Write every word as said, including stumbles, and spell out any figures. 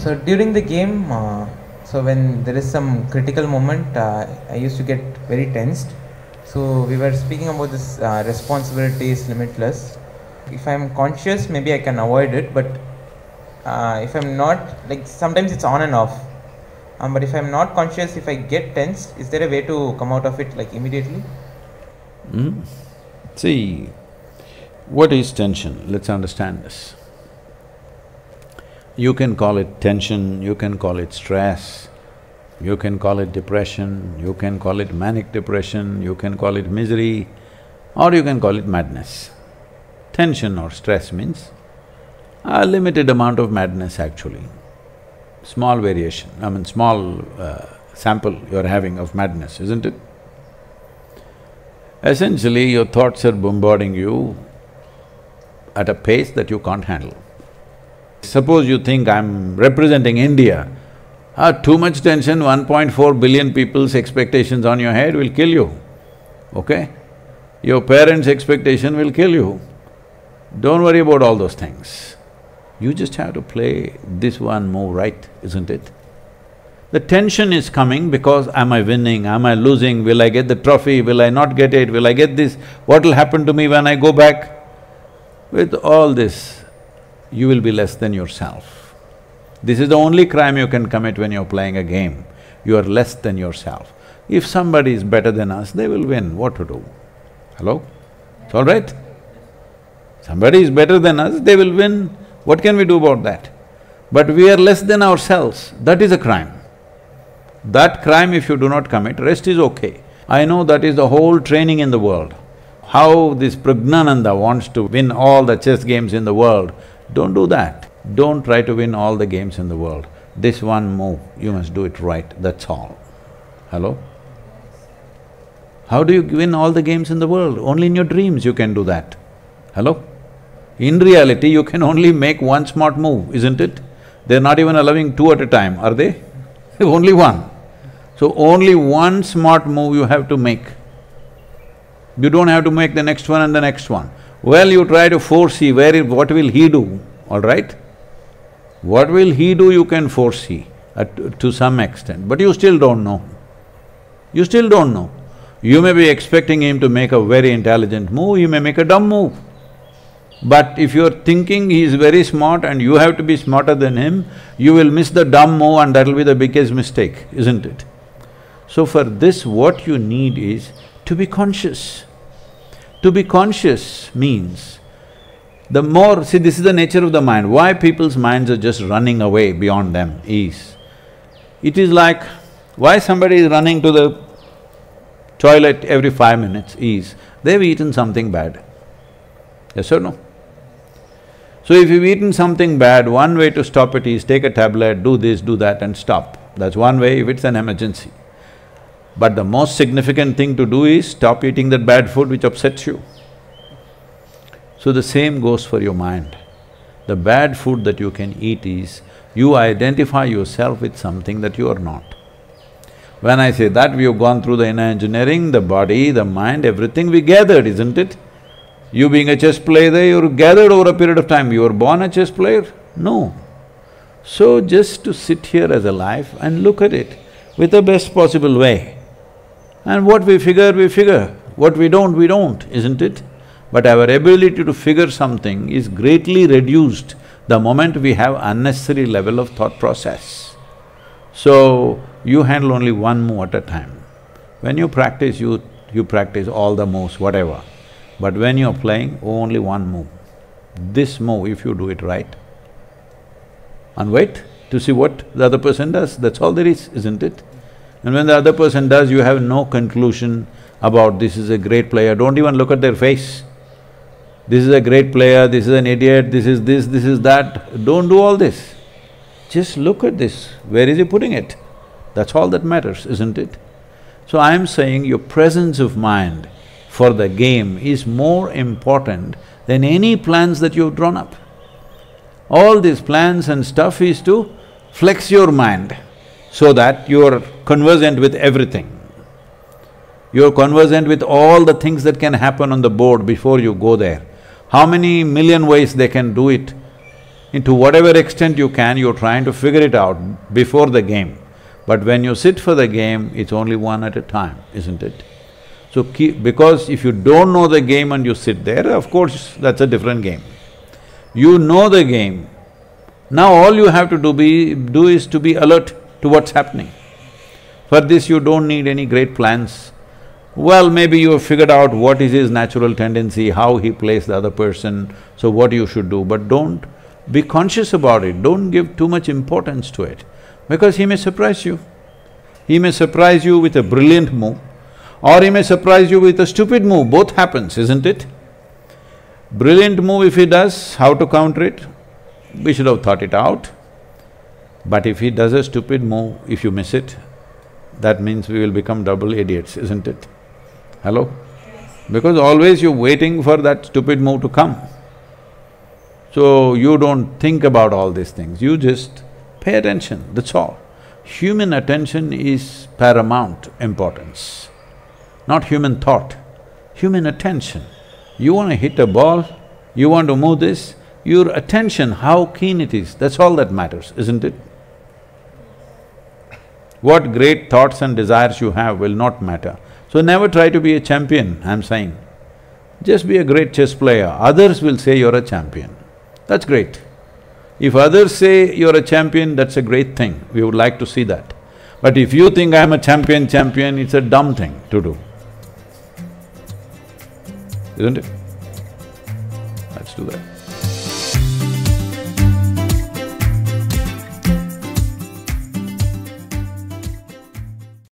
So during the game, uh, so when there is some critical moment, uh, I used to get very tensed. So we were speaking about this uh, responsibility is limitless. If I'm conscious, maybe I can avoid it, but uh, if I'm not, like sometimes it's on and off. Um, but if I'm not conscious, if I get tensed, is there a way to come out of it like immediately? Hmm? See, what is tension? Let's understand this. You can call it tension, you can call it stress, you can call it depression, you can call it manic depression, you can call it misery, or you can call it madness. Tension or stress means a limited amount of madness actually. Small variation, I mean small uh, sample you're having of madness, isn't it? Essentially, your thoughts are bombarding you at a pace that you can't handle. Suppose you think I'm representing India, ah, too much tension, one point four billion people's expectations on your head will kill you, okay? Your parents' expectation will kill you. Don't worry about all those things. You just have to play this one move right, isn't it? The tension is coming because am I winning, am I losing, will I get the trophy, will I not get it, will I get this, what will happen to me when I go back? With all this, you will be less than yourself. This is the only crime you can commit when you're playing a game. You are less than yourself. If somebody is better than us, they will win, what to do? Hello? It's all right? Somebody is better than us, they will win. What can we do about that? But we are less than ourselves, that is a crime. That crime if you do not commit, rest is okay. I know that is the whole training in the world. How this Praggnanandhaa wants to win all the chess games in the world, don't do that. Don't try to win all the games in the world. This one move, you must do it right, that's all. Hello? How do you win all the games in the world? Only in your dreams you can do that. Hello? In reality, you can only make one smart move, isn't it? They're not even allowing two at a time, are they? Only one. So only one smart move you have to make. You don't have to make the next one and the next one. Well, you try to foresee where… It, what will he do, all right? What will he do you can foresee at, to some extent, but you still don't know. You still don't know. You may be expecting him to make a very intelligent move, he may make a dumb move. But if you're thinking he is very smart and you have to be smarter than him, you will miss the dumb move and that'll be the biggest mistake, isn't it? So for this, what you need is to be conscious. To be conscious means, the more… See, this is the nature of the mind. Why people's minds are just running away beyond them is, it is like, why somebody is running to the toilet every five minutes is, they've eaten something bad. Yes or no? So if you've eaten something bad, one way to stop it is take a tablet, do this, do that and stop. That's one way if it's an emergency. But the most significant thing to do is stop eating that bad food which upsets you. So the same goes for your mind. The bad food that you can eat is, you identify yourself with something that you are not. When I say that, we have gone through the inner engineering, the body, the mind, everything we gathered, isn't it? You being a chess player, you're gathered over a period of time. You were born a chess player? No. So just to sit here as a life and look at it with the best possible way. And what we figure, we figure. What we don't, we don't, isn't it? But our ability to figure something is greatly reduced the moment we have unnecessary level of thought process. So, you handle only one move at a time. When you practice, you… you practice all the moves, whatever. But when you're playing, only one move. This move, if you do it right, and wait to see what the other person does, that's all there is, isn't it? And when the other person does, you have no conclusion about this is a great player, don't even look at their face. This is a great player, this is an idiot, this is this, this is that, don't do all this. Just look at this, where is he putting it? That's all that matters, isn't it? So I'm saying your presence of mind for the game is more important than any plans that you've drawn up. All these plans and stuff is to flex your mind so that you're conversant with everything. You're conversant with all the things that can happen on the board before you go there. How many million ways they can do it, And to whatever extent you can, you're trying to figure it out before the game. But when you sit for the game, it's only one at a time, isn't it? So keep… because if you don't know the game and you sit there, of course, that's a different game. You know the game, now all you have to do be… do is to be alert to what's happening. For this you don't need any great plans. Well, maybe you have figured out what is his natural tendency, how he plays the other person, so what you should do, but don't be conscious about it, don't give too much importance to it, because he may surprise you. He may surprise you with a brilliant move, or he may surprise you with a stupid move, both happens, isn't it? Brilliant move if he does, how to counter it? We should have thought it out. But if he does a stupid move, if you miss it, that means we will become double idiots, isn't it? Hello? Because always you're waiting for that stupid move to come. So you don't think about all these things, you just pay attention, that's all. Human attention is paramount importance, not human thought, human attention. You want to hit a ball, you want to move this, your attention, how keen it is, that's all that matters, isn't it? What great thoughts and desires you have will not matter. So never try to be a champion, I'm saying. Just be a great chess player, others will say you're a champion. That's great. If others say you're a champion, that's a great thing, we would like to see that. But if you think I'm a champion, champion, it's a dumb thing to do. Isn't it? Let's do that.